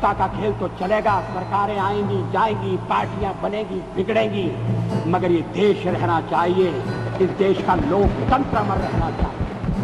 सत्ता का खेल तो चलेगा, सरकारें आएंगी जाएंगी, पार्टियां बनेगी बिगड़ेंगी, मगर ये देश रहना चाहिए, इस देश का लोकतंत्र अमर रहना चाहिए।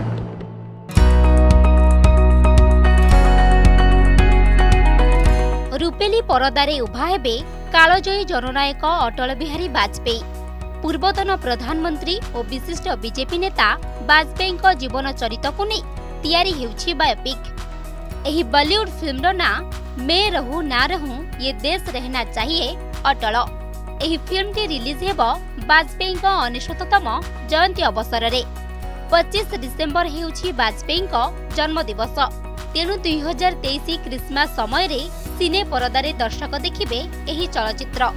रूपेली परदारे उभा हेबे कालजयी जननायक अटल बिहारी वाजपेयी। पूर्वतन प्रधानमंत्री और विशिष्ट बीजेपी नेता वाजपेयी जीवन चरित को नहीं तैयारी हेउछि बायोपिक। एही बॉलीवुड फिल्म ना मैं रहूं ना रहूं ये देश रहना चाहिए अटल। एही फिल्म टी रिलीज हेबो वाजपेयी 69तम जयंती अवसर रे। 25 डिसेम्बर हेउछि वाजपेयी जन्म दिवस। तेणु 2023 क्रिसमस समय रे सिने परदारे दर्शक देखिबे एही चलचित्र।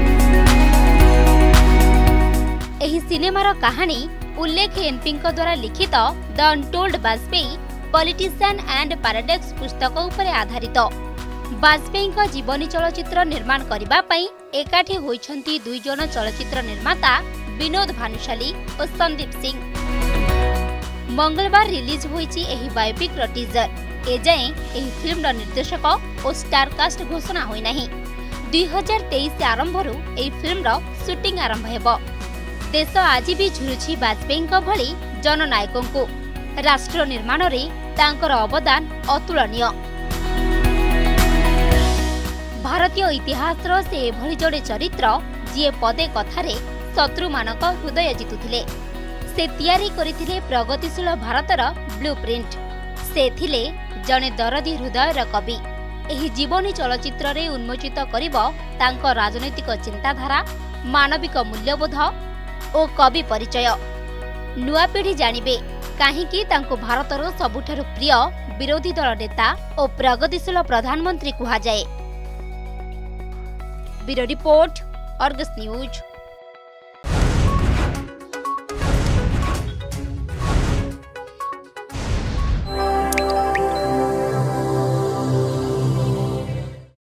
एही सिनेमार कहानी उल्लेख एनपी द्वारा लिखित the untold Vajpayee politician and paradox पुस्तक उपर आधारित। वाजपेयी जीवनी चलचित्र निर्माण करबा पई एकाठी होइछंती दुई जन चलचित्र निर्माता विनोद भानुशाली और संदीप सिंह। मंगलवार रिलीज होइछि एही बायोपिक रो टीजर। एजाए एही फिल्म निर्देशक और स्टारकास्ट घोषणा होई नाही। 2023 आरंभ रु एही फिल्म रो शूटिंग आरंभ हेबो। देश आज भी झुरुछि वाजपेयी भली जननायकों को। राष्ट्र निर्माण रे तांकर अवदान अतुलनीय। भारतीय इतिहास रो से एभली जोड़े चरित्र जे पदे कथारे शत्रु मानक हृदय जितुथिले। से तैयारी करिथिले प्रगतिशील भारतर ब्लूप्रिंट। से थिले जने दरदी हृदयर कवि। एही जीवनी चलचित्र रे उन्मोचित करिब तांको राजनैतिक चिंताधारा, मानविक मूल्यबोध और कवि परिचय। नुआ पीढ़ी जानिबे काहेकि तांको भारतर सबुठारु प्रिय विरोधी दल नेता और प्रगतिशील प्रधानमंत्री कुहा जाए। Bureau report, Argus news.